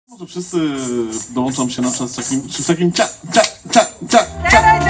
Może wszyscy dołączą się na czas takim, czy w takim cia, cia, cia, cia, cia.